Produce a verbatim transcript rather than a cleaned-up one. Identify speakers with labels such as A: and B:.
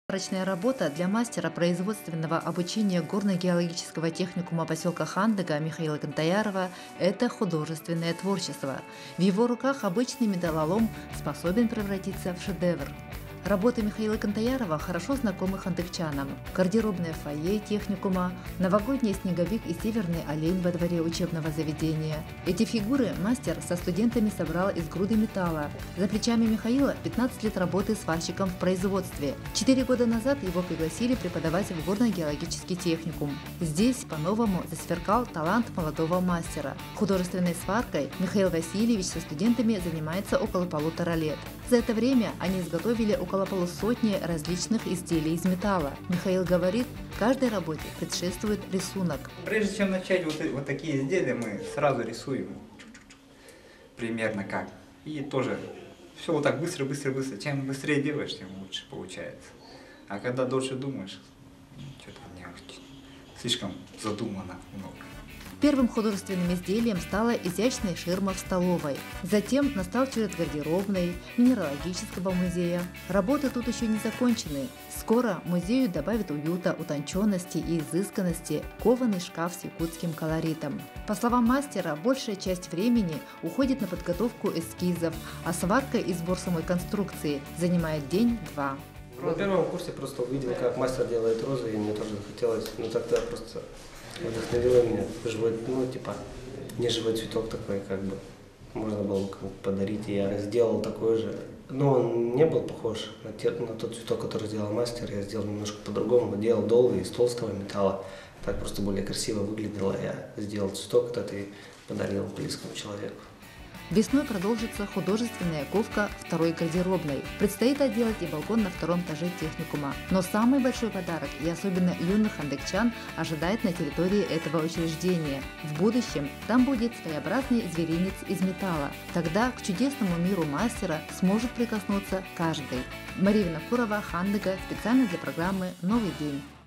A: Сварочная работа для мастера производственного обучения горно-геологического техникума поселка Хандыга Михаила Кантаярова – это художественное творчество. В его руках обычный металлолом способен превратиться в шедевр. Работы Михаила Кантаярова хорошо знакомы хандыгчанам. Гардеробное фойе техникума, новогодний снеговик и северный олень во дворе учебного заведения. Эти фигуры мастер со студентами собрал из груды металла. За плечами Михаила пятнадцать лет работы сварщиком в производстве. Четыре года назад его пригласили преподавать в горно-геологический техникум. Здесь по-новому засверкал талант молодого мастера. Художественной сваркой Михаил Васильевич со студентами занимается около полутора лет. За это время они изготовили около полусотни различных изделий из металла. Михаил говорит, каждой работе предшествует рисунок.
B: Прежде чем начать вот, вот такие изделия, мы сразу рисуем примерно как. И тоже все вот так быстро, быстро, быстро. Чем быстрее делаешь, тем лучше получается. А когда дольше думаешь, что-то мне слишком задумано много.
A: Первым художественным изделием стала изящная ширма в столовой. Затем настал черед гардеробной, минералогического музея. Работы тут еще не закончены. Скоро музею добавят уюта, утонченности и изысканности кованый шкаф с якутским колоритом. По словам мастера, большая часть времени уходит на подготовку эскизов, а сварка и сбор самой конструкции занимает день-два.
C: На первом курсе просто увидел, как мастер делает розы, и мне тоже захотелось, но тогда просто вдохновило меня живой, ну типа не живой цветок такой, как бы можно было бы подарить, и я сделал такой же, но он не был похож на, те, на тот цветок, который сделал мастер. Я сделал немножко по-другому, делал долгий из толстого металла, так просто более красиво выглядело. Я сделал цветок этот и подарил близкому человеку.
A: Весной продолжится художественная ковка второй гардеробной. Предстоит отделать и балкон на втором этаже техникума. Но самый большой подарок, и особенно юных хандыгчан, ожидает на территории этого учреждения. В будущем там будет своеобразный зверинец из металла. Тогда к чудесному миру мастера сможет прикоснуться каждый. Мария Винокурова, Хандыга, специально для программы «Новый день».